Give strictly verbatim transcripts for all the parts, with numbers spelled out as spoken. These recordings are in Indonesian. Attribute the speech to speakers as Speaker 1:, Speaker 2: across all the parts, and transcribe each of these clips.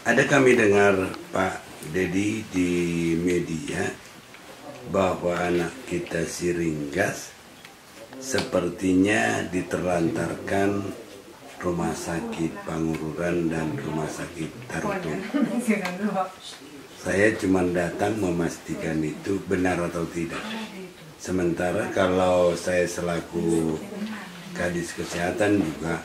Speaker 1: Ada kami dengar Pak Dedi di media bahwa anak kita si Ringgas sepertinya diterlantarkan rumah sakit Pangururan dan rumah sakit Tarutung. Saya cuma datang memastikan itu benar atau tidak. Sementara kalau saya selaku Kadis Kesehatan juga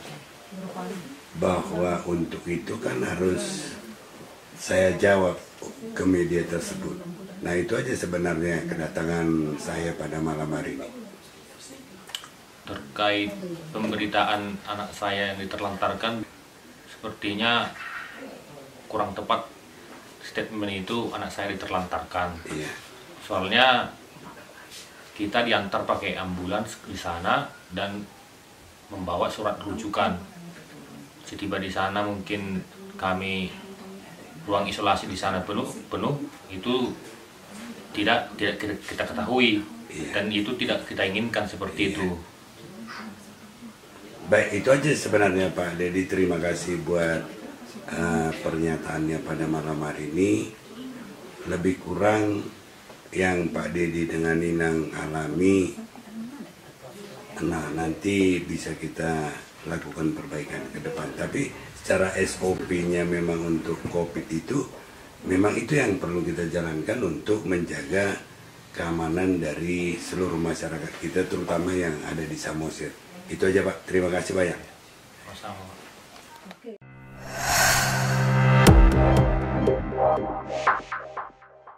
Speaker 1: bahwa untuk itu kan harus saya jawab ke media tersebut. Nah itu aja sebenarnya kedatangan saya pada malam hari ini.
Speaker 2: Terkait pemberitaan anak saya yang diterlantarkan, sepertinya kurang tepat statement itu anak saya diterlantarkan.
Speaker 1: Iya.
Speaker 2: Soalnya kita diantar pakai ambulans di sana dan membawa surat rujukan. Setiba di sana mungkin kami ruang isolasi di sana penuh penuh itu tidak tidak kita ketahui, iya. Dan itu tidak kita inginkan seperti, iya. Itu.
Speaker 1: Baik, itu aja sebenarnya Pak Dedi. Terima kasih buat uh, pernyataannya pada malam hari ini. Lebih kurang yang Pak Dedi dengan Ninang alami, nah nanti bisa kita lakukan perbaikan ke depan. Tapi secara S O P-nya memang untuk COVID itu, memang itu yang perlu kita jalankan untuk menjaga keamanan dari seluruh masyarakat kita, terutama yang ada di Samosir. Itu aja Pak, terima kasih banyak.
Speaker 2: Sama-sama.